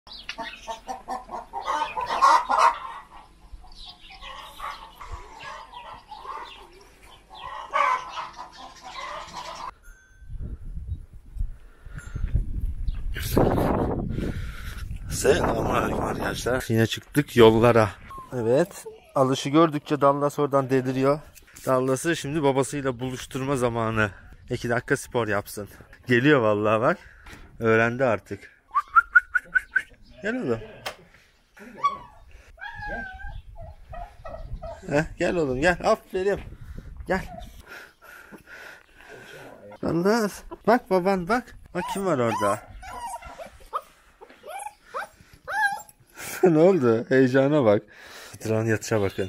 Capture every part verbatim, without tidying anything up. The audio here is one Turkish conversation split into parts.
Selamünaleyküm arkadaşlar. Yine çıktık yollara. Evet. Alışı gördükçe Dallas oradan deliriyor. Dallas'ı şimdi babasıyla buluşturma zamanı. İki dakika spor yapsın. Geliyor vallahi bak. Öğrendi artık. Gel oğlum. Heh, gel oğlum gel. Aferin. Gel. Dallas. Bak baban bak. Bak kim var orada. Ne oldu? Heyecana bak. Fıtırağın yatışa bakın.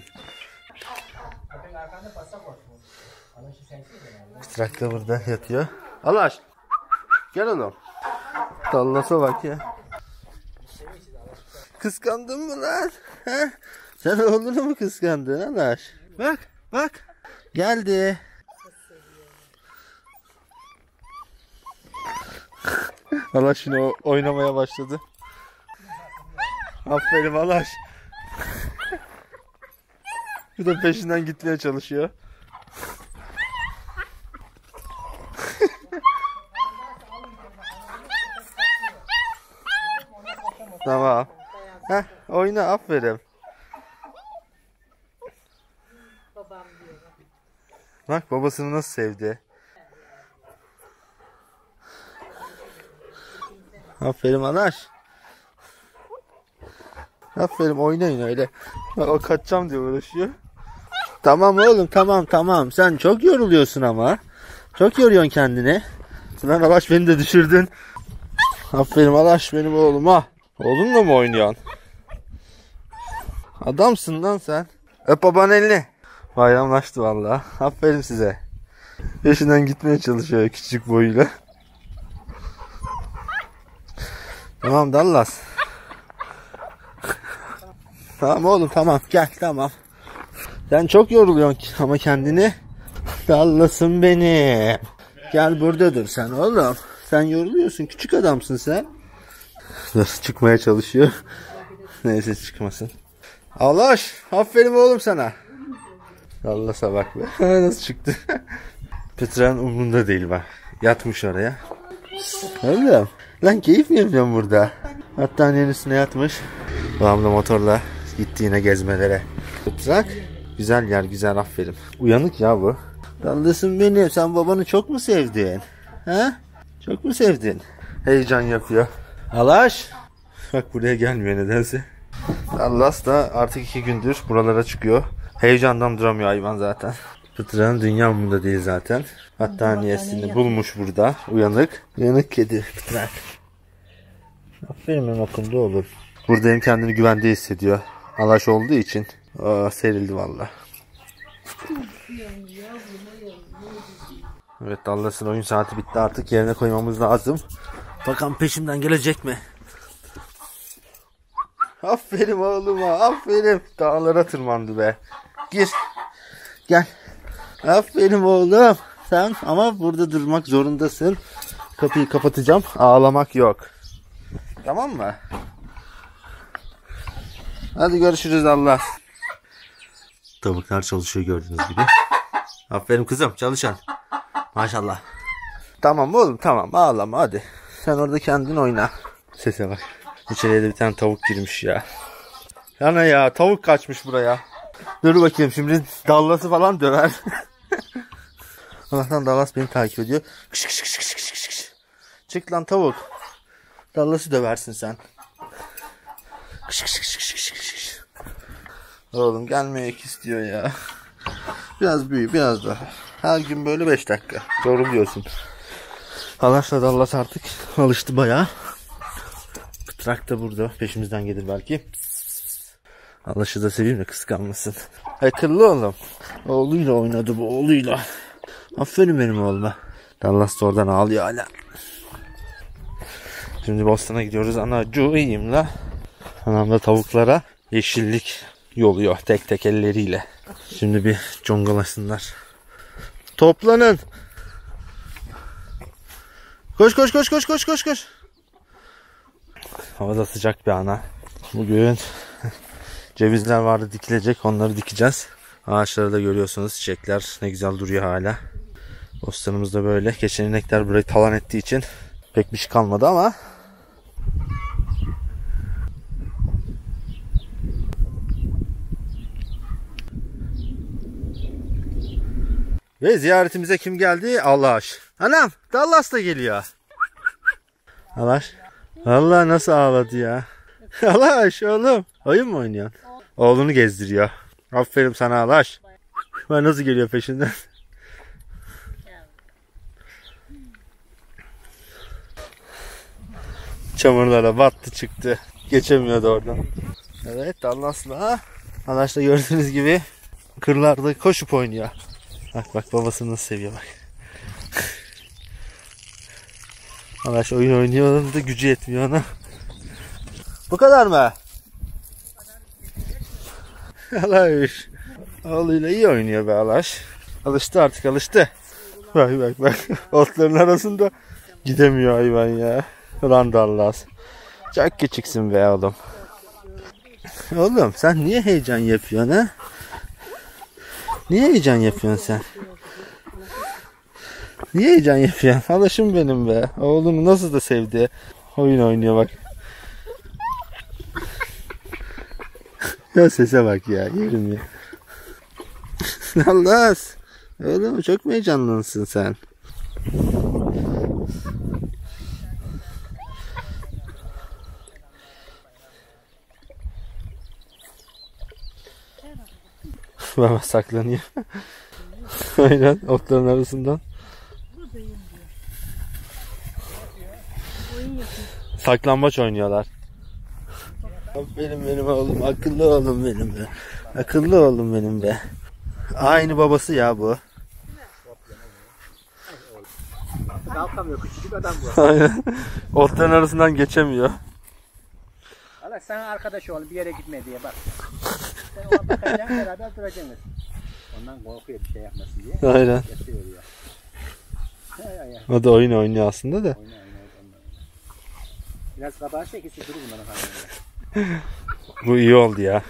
Fıtırak da burada yatıyor. Alaş. Gel oğlum. Dallas'a bak ya. Kıskandın mı lan? He? Sen oğlunu mu kıskandın Alaş? Bak bak. Geldi. Alaş yine oynamaya başladı. Aferin Alaş. Bu da peşinden gitmeye çalışıyor. Tamam. Heh, oyna aferin. Bak babasını nasıl sevdi. Aferin Alaş. Aferin oynayın öyle. Bak o kaçacağım diye uğraşıyor. Tamam oğlum tamam tamam. Sen çok yoruluyorsun ama. Çok yoruyorsun kendini. Lan Alaş beni de düşürdün. Aferin Alaş benim oğluma. Oğlunla mı oynuyorsun? Adamsın lan sen. Öp babanın elini. Bayramlaştı vallahi. Aferin size. Peşinden gitmeye çalışıyor küçük boyuyla. Tamam Dallas. Tamam oğlum tamam gel tamam. Sen çok yoruluyorsun ama kendini. Dallas'ım benim. Gel burada dur sen oğlum. Sen yoruluyorsun küçük adamsın sen. Nasıl çıkmaya çalışıyor. Neyse çıkmasın. Alaş aferin oğlum sana. Dallas'a bak be. Nasıl çıktı. Petra'nın umrunda değil bak. Yatmış oraya. Oğlum. Lan keyif mi yapıyorsun burada? Hattanenin üstüne yatmış. Babam da motorla gitti yine gezmelere. Tutsak. Güzel yer güzel aferin. Uyanık ya bu. Dallas'ım benim. Sen babanı çok mu sevdin? Ha? Çok mu sevdin? Heyecan yapıyor. Alaş. Bak buraya gelmiyor nedense. Dallas da artık iki gündür buralara çıkıyor. Heyecandan duramıyor hayvan zaten. Pıtırağın dünya umurunda değil zaten. Battaniyesini bulmuş burada. Uyanık. Uyanık kedi Pıtırak. Aferin benim okulda olur. Burada hem kendini güvende hissediyor. Alaş olduğu için. Aa, serildi valla. Evet Dallas'ın oyun saati bitti artık. Yerine koymamız lazım. Bakalım peşimden gelecek mi? Aferin oğluma aferin. Dağlara tırmandı be. Gir. Gel. Aferin oğlum. Sen ama burada durmak zorundasın. Kapıyı kapatacağım. Ağlamak yok. Tamam mı? Hadi görüşürüz Allah. Tavuklar çalışıyor gördüğünüz gibi. Aferin kızım çalışan. Maşallah. Tamam oğlum tamam ağlama hadi. Sen orada kendin oyna. Sese bak. İçeriye de bir tane tavuk girmiş ya. Yana ya tavuk kaçmış buraya. Dur bakayım şimdi Dallas'ı falan döver. Allah'tan Dallas beni takip ediyor. Kış kış kış kış kış kış. Çık lan tavuk. Dallas'ı döversin sen. Kış kış kış kış kış kış. Oğlum gelmek istiyor ya. Biraz büyü biraz daha. Her gün böyle beş dakika. Yoruluyorsun. Alaş'la Dallas artık alıştı bayağı. Pıtrak da burada. Peşimizden gelir belki. Alaş'ı da seveyim de kıskanmasın. Akıllı oğlum. Oğluyla oynadı bu oğluyla. Aferin benim oğluma. Dallas da oradan ağlıyor hala. Şimdi Boston'a gidiyoruz. Anacığımla. Anam da tavuklara yeşillik yoluyor tek tek elleriyle. Şimdi bir congalasınlar. Toplanın. Koş koş koş koş koş koş koş. Havada sıcak bir ana. Bugün cevizler vardı dikilecek. Onları dikeceğiz. Ağaçları da görüyorsunuz. Çiçekler ne güzel duruyor hala. Bostanımız da böyle. Geçen inekler burayı talan ettiği için pek bir şey kalmadı ama ve ziyaretimize kim geldi? Allaş. Anam, Dallas da geliyor. Allaş. Allah nasıl ağladı ya. Allaş oğlum. Oyun mu oynuyorsun? Oğlunu gezdiriyor. Aferin sana Allaş. Ben nasıl geliyor peşinden? Çamurlara battı çıktı. Geçemiyordu oradan. Evet Dallas'la. Allaş da gördüğünüz gibi kırlarda koşup oynuyor. Bak bak babasını nasıl seviyor bak. Allaş oyun oynuyor da gücü yetmiyor ona. Bu kadar mı? Allaş. Oğluyla iyi oynuyor be Allaş. Alıştı artık alıştı. Bak bak bak. Otların arasında gidemiyor hayvan ya. Ulan Dallas. Çok küçüksün be oğlum. Oğlum sen niye heyecan yapıyorsun ha? Niye heyecan yapıyorsun sen? Niye heyecan yapıyorsun? Alışım benim be. Oğlunu nasıl da sevdi. Oyun oynuyor bak. Ya sese bak ya. Yerim ya. Dallas. Oğlum çok mu heyecanlısın sen? Baba saklanıyor. Aynen otların arasından. Saklambaç oynuyorlar. Benim benim oğlum, akıllı oğlum benim be. Akıllı oğlum benim be. Aynı babası ya bu. Kalkamıyor, küçücük adam bu. Aynen. Otların arasından geçemiyor. Allah sana arkadaş ol, bir yere gitme diye bak. Sen ona bakacaksın, beraber duracaksınız. Ondan korkuyor bir şey yapmasın diye. Aynen. Yatıyor ya. Hay hay hay. O da oyun oynuyor aslında da. Oyna oyna oyna. Biraz kabağı çekilsin durur bunların kanalında. Bu iyi oldu ya.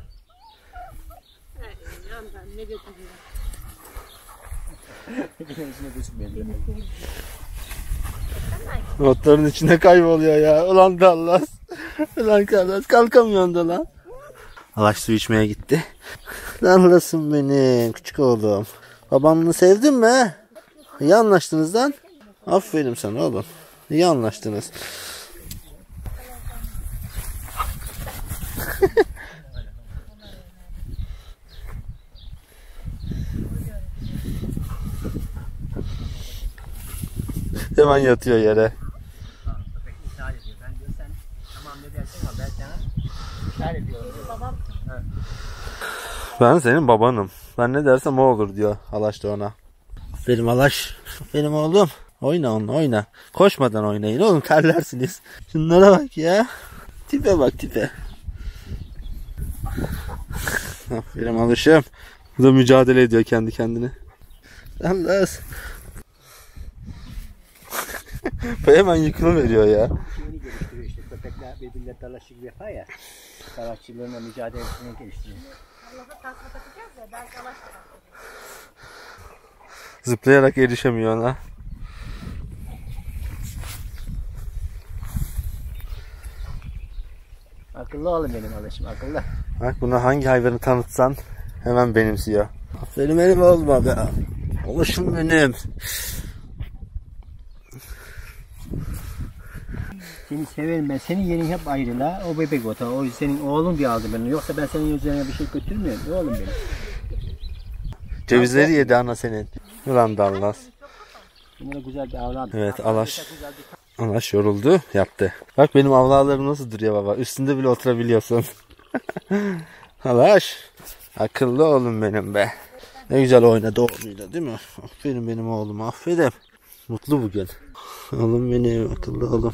Ne götürüyor? Otların içinde kayboluyor ya. Ulan Dallas. Ulan Dallas kalkamıyorsun da lan. Alaş su içmeye gitti. Dallas'ım benim küçük oğlum. Babamını sevdin mi? İyi anlaştınız lan. Aferin sana oğlum. İyi anlaştınız. Hemen yatıyor yere. Köpek ısrar ediyor. Ben diyor sen tamam ne dersin ama ben sana ısrar ediyorum. Babam. Ben senin babanım. Ben ne dersem o olur diyor Alaş da ona. Benim Alaş. Benim oğlum. Oyna onunla oyna. Koşmadan oynayın oğlum terlersiniz. Şunlara bak ya. Tipe bak tipe. Benim Alışım. Bu da mücadele ediyor kendi kendine. Dallas. Hemen yıkılıveriyor ya. Şeyini geliştiriyor işte köpekler birbirine dalaşık yapar ya. Savaşçılığına mücadelesini geliştiriyor. Allah'a tasma takacağız ya, ben savaş takacağım. Zıplayarak erişemiyor ona. Akıllı oğlum benim alışım akıllı. Bak buna hangi hayvanı tanıtsan hemen benimsiyor. Aferin benim olma be. Alışım benim. Seni severim ben. Senin yerin hep ayrı la. O bebek ota. O senin oğlun diye aldı beni. Yoksa ben senin üzerine bir şey götürmüyorum. Oğlum benim. Cevizleri yedi ana senin. Ulan Dallas. Bunlara güzel bir avlan. Evet Alaş. Alaş yoruldu yattı. Bak benim avlalarım nasıl duruyor baba. Üstünde bile oturabiliyorsun. Alaş. Akıllı oğlum benim be. Ne güzel oynadı oğluyla değil mi? Aferin benim oğlum aferin. Mutlu bugün. Oğlum benim akıllı oğlum.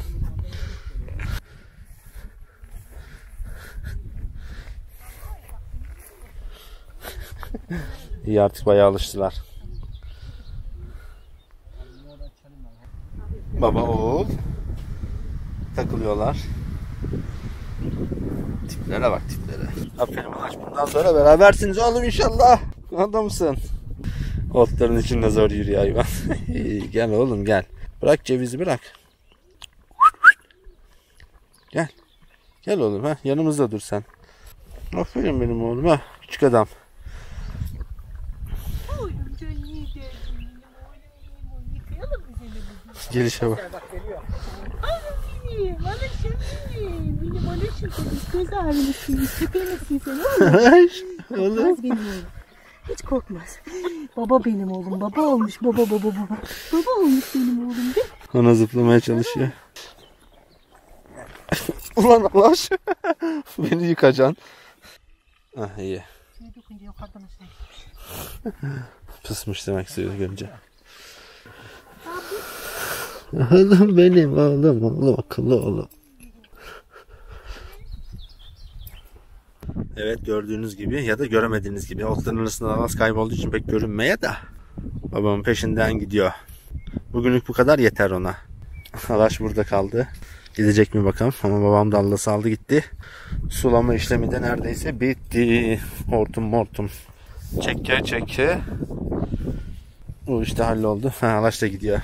İyi artık bayağı alıştılar. Baba oğul takılıyorlar. Tiplere bak tiplere. Aferin Alaş, bundan sonra berabersiniz oğlum inşallah. Adamsın. Otların içinde zor yürüyor hayvan. Gel oğlum gel. Bırak cevizi bırak. Gel. Gel oğlum ha, yanımızda dur sen. Aferin benim oğlum ha, küçük adam. Gelişe bak. Bak geliyor. Benim, alışım benim. Benim alışım benim. Göz ağrımışsın. Köpeğimsin sen oğlum. Oğlum. Korkmaz benim oğlum. Hiç korkmaz. Baba benim oğlum. Baba olmuş. Baba baba baba. Baba olmuş benim oğlum değil mi? Ona zıplamaya çalışıyor. Ulan Alaş. Beni yıkacaksın. Ah iyi. Şöyle dokunca yukarıdan aşağı. Pısmış demek istiyor görünce. Oğlum benim oğlum oğlum akıllı oğlum. Evet, gördüğünüz gibi ya da göremediğiniz gibi otların arasında Alas kaybolduğu için pek görünmeye de babamın peşinden gidiyor. Bugünlük bu kadar yeter ona. Alaş burada kaldı. Gidecek mi bakalım, ama babam da Alas'ı aldı gitti. Sulama işlemi de neredeyse bitti. Hortum mortum. Çeke çeke. O işte halloldu. Ha, Alaş da gidiyor.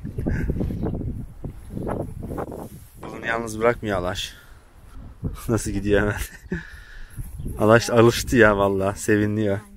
Bunu yalnız bırakmıyor Alaş. Nasıl gidiyor hemen. Alaş alıştı ya vallahi, seviniyor.